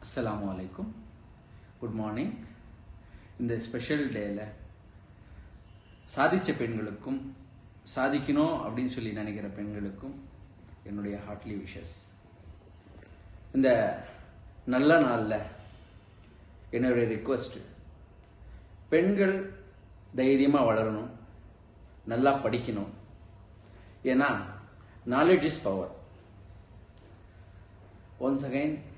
Assalamu alaikum. Good morning. இந்த special டேல சாதிச்ச பெண்களுக்கும் சாதிக்கணும் அப்படின்னு சொல்லி நினைக்கிற பெண்களுக்கும் என்னுடைய ஹார்ட்லி விஷஸ். இந்த நல்ல நாள்ல என்னுடைய ரிக்வெஸ்ட், பெண்கள் தைரியமா வளரணும், நல்லா படிக்கணும். ஏன்னா knowledge is power. Once again